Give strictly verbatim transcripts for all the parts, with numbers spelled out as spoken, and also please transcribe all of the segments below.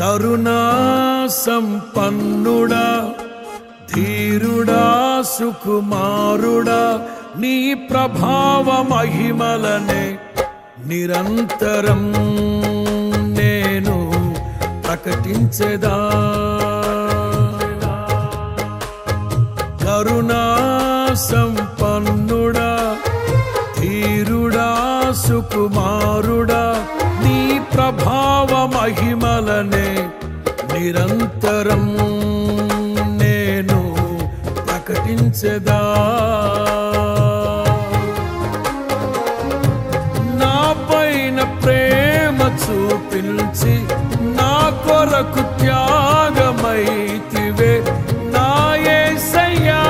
కరుణా సంపన్నుడా ధీరుడా సుకుమారుడా నీ ప్రభావ మహిమలనే నిరంతరం నేను ప్రకటించెదా. కరుణా సంపన్నుడా ధీరుడా సుకుమారుడా నీ ప్రభావ మహిమలనే నిరంతరం నేను ప్రకటించెదా. నా పైన ప్రేమ చూపించి నా కొరకు త్యాగమైతివే నా యేసయ్యా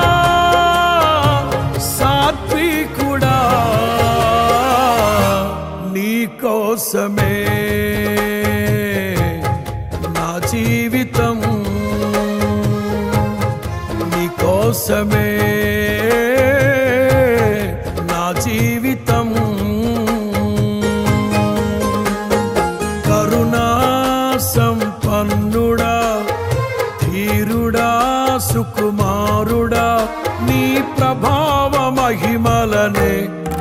సాత్వికుడా నీ కోసమే నా జీవితం నీ కోసమే నా జీవితం. కరుణా సంపన్నుడా ధీరుడా సుకుమారుడా నీ ప్రభావ మహిమలనే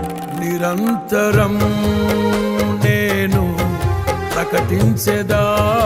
నిరంతరం నేను ప్రకటించెదా.